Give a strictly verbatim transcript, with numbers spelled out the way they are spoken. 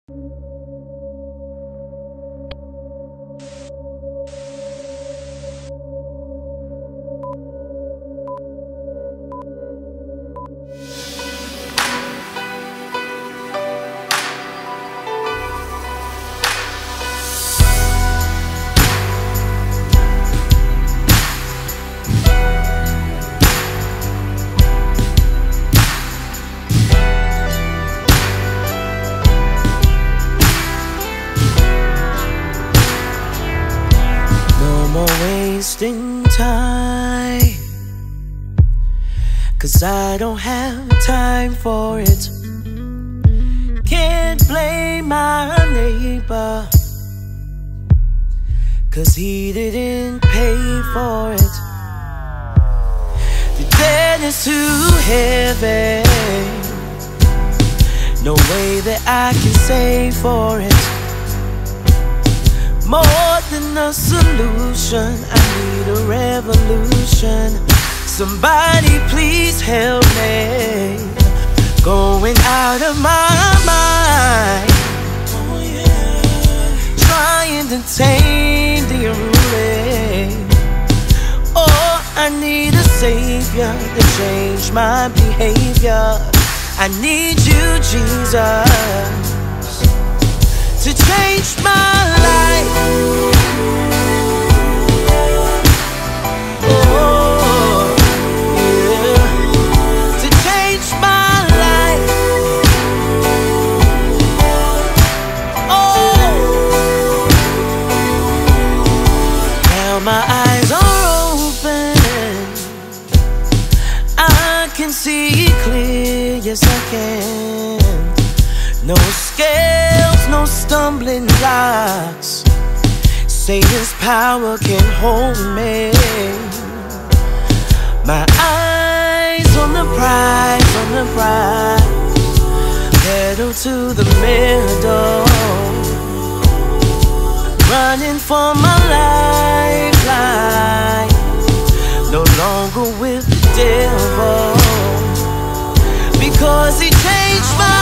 Wasting time, 'cause I don't have time for it. Can't blame my neighbor, 'cause he didn't pay for it. The debt is too heavy, no way that I can save for it. More than a solution, I need a revolution. Somebody please help me, going out of my mind. Oh yeah. Trying to tame the unruly. Oh, I need a savior to change my behavior. I need you, Jesus, to change my life. Oh, yeah. To change my life. Oh, now my eyes are open, I can see clear, yes I can. No scales, no stumbling blocks, Satan's power can hold me. My eyes on the prize, on the prize, pedal to the middle, running for my lifeline, no longer with the devil, because he changed my